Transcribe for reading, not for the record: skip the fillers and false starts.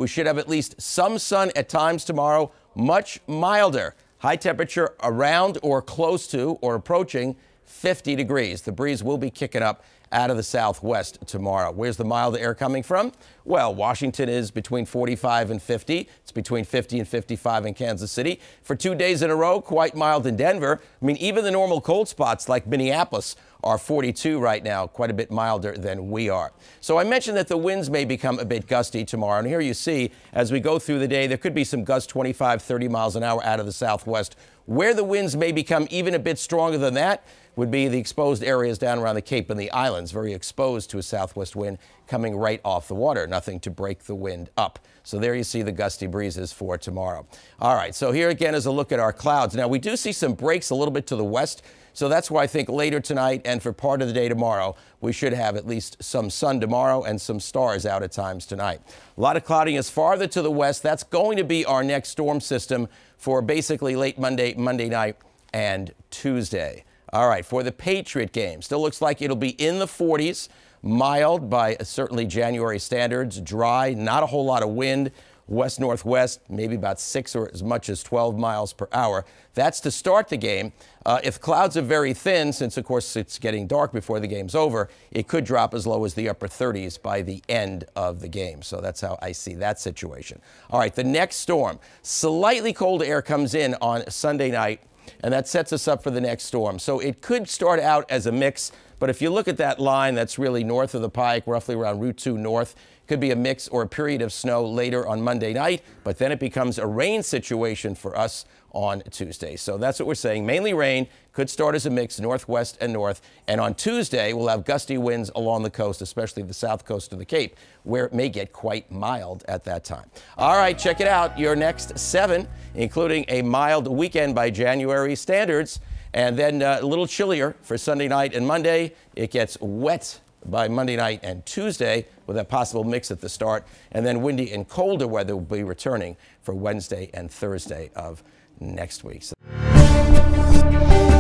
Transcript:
We should have at least some sun at times tomorrow, much milder. High temperature around or close to or approaching 50 degrees. The breeze will be kicking up out of the southwest tomorrow. Where's the mild air coming from? Well, Washington is between 45 and 50. It's between 50 and 55 in Kansas City. For 2 days in a row, quite mild in Denver. I mean, even the normal cold spots like Minneapolis are 42 right now, quite a bit milder than we are. So I mentioned that the winds may become a bit gusty tomorrow. And here you see, as we go through the day, there could be some gusts 25, 30 miles an hour out of the southwest. Where the winds may become even a bit stronger than that would be the exposed areas down around the Cape and the islands, very exposed to a southwest wind coming right off the water, nothing to break the wind up. So there you see the gusty breezes for tomorrow. All right, so here again is a look at our clouds. Now, we do see some breaks a little bit to the west, so that's why I think later tonight and for part of the day tomorrow, we should have at least some sun tomorrow and some stars out at times tonight. A lot of cloudiness farther to the west. That's going to be our next storm system for basically late Monday night and Tuesday. All right, for the Patriot game, still looks like it'll be in the 40s, mild by certainly January standards, dry, not a whole lot of wind, west-northwest, maybe about 6 or as much as 12 miles per hour. That's to start the game. If clouds are very thin, since of course it's getting dark before the game's over, it could drop as low as the upper 30s by the end of the game. So that's how I see that situation. All right, the next storm, slightly cold air comes in on Sunday night, and that sets us up for the next storm. So it could start out as a mix, but if you look at that line that's really north of the Pike, roughly around Route 2 north, could be a mix or a period of snow later on Monday night, but then it becomes a rain situation for us on Tuesday. So that's what we're saying. Mainly rain, could start as a mix northwest and north. And on Tuesday, we'll have gusty winds along the coast, especially the south coast of the Cape, where it may get quite mild at that time. All right, check it out. Your next 7, including a mild weekend by January standards, and then a little chillier for Sunday night and Monday. It gets wet by Monday night and Tuesday with a possible mix at the start, and then windy and colder weather will be returning for Wednesday and Thursday of next week.